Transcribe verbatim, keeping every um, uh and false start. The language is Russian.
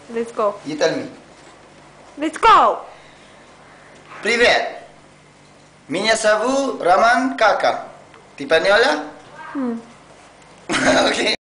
Let's go. You tell me. Let's go. Привет. Меня зовут Роман Кака. Ты поняла? Hmm. Окей.